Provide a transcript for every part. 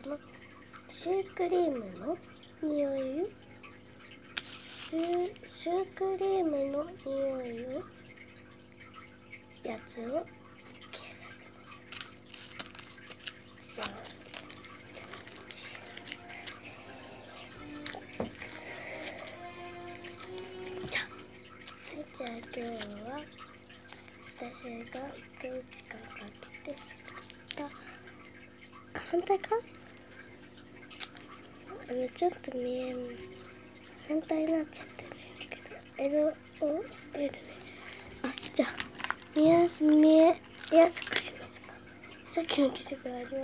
かな。シュークリームの匂い、シュークリームの匂いをやつを消させましょう。じゃあ今日は私が今日時間かけて作った、反対か、ちょっと反対になっちゃってるけど、L ね。じゃあ見えやすくしますか。さっきの消しゴムあります。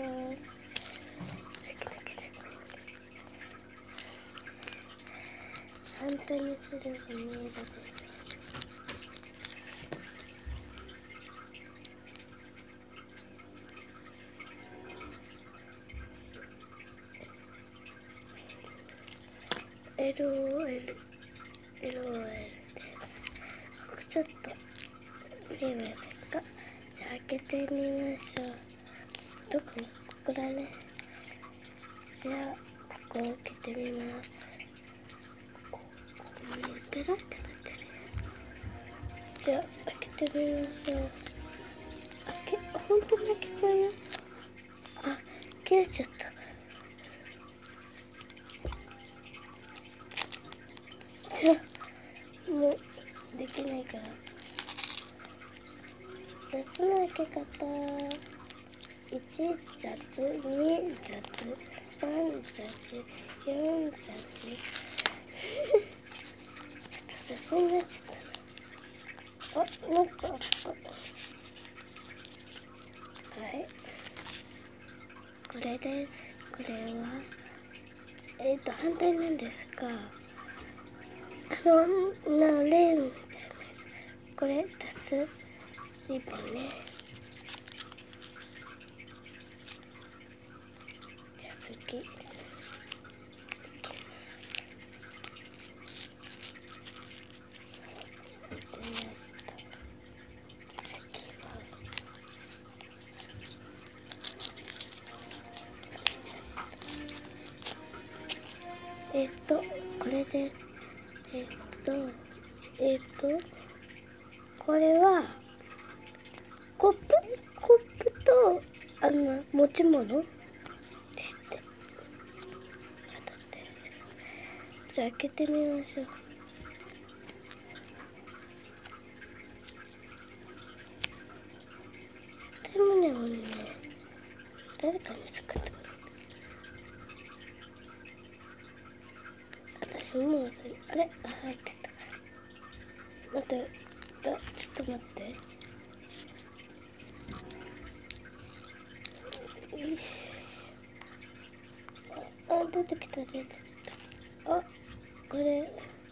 反対にすれば見えるです。LOL です。ちょっと見えませんか。じゃあ開けてみましょう。ここだね。じゃあここを開けてみます。ペラってなってる。じゃあ開けてみましょう。本当に開けちゃうよ。切れちゃった。じゃあもうできないから。雑な開け方。1雑、2雑、3雑、4雑。雑になっちゃったな。なんかあった。はい。これです。これは反対なんですが、レーンみたいなやつ。これ足すリボンね。じゃあ次。これでこれはコップと持ち物ですって。じゃあ開けてみましょう。でもね、誰かに作って私もうそれあれ入ってた。待って、ちょっと待って。出てきた。これ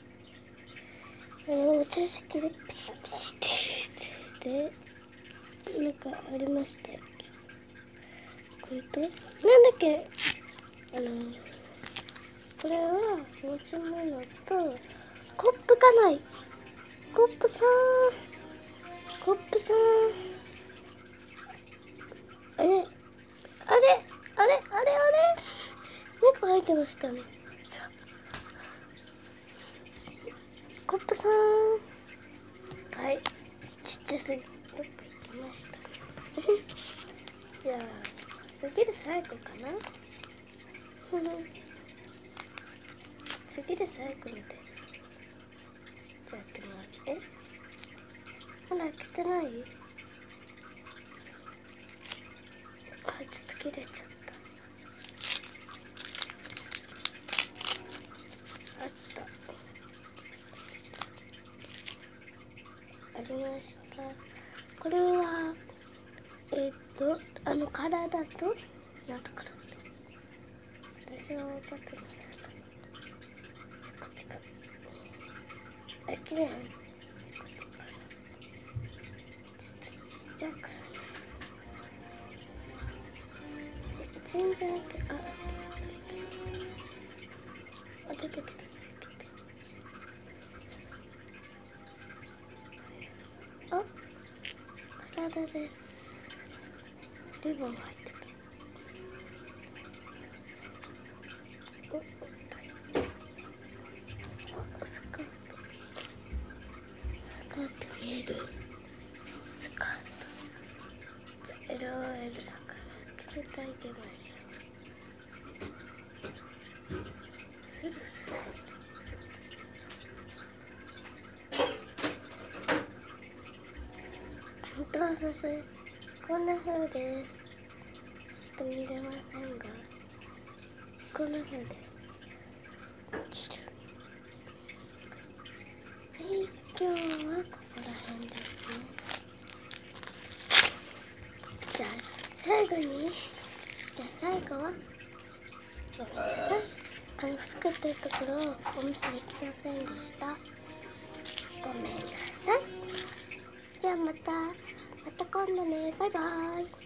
お茶式でピシピシってなんかありましたよ。これとなんだっけ、これは持ち物とコップかない。コップさんあれ猫入ってましたね。コップさん、はい、ちっちゃすぎどっか行きましたね。じゃあ次で最後かな。次で最後みたいな。じゃあ開けてもらって。まだ開けてない？ちょっと切れちゃった。ありました。これは体となんとかだって。私は分かってます。こっちからきれい。こっちからちっちゃく全然出てきた。体です。リボンが入ってた。 せてあげましょう。スルスルそうそう、こんな風です。ちょっと見れませんが、こんな風です。はい、今日はここら辺ですね。じゃあ最後はごめんなさい、作ってるところをお見せできませんでした。ごめんなさい。じゃあまた今度ね。バイバーイ。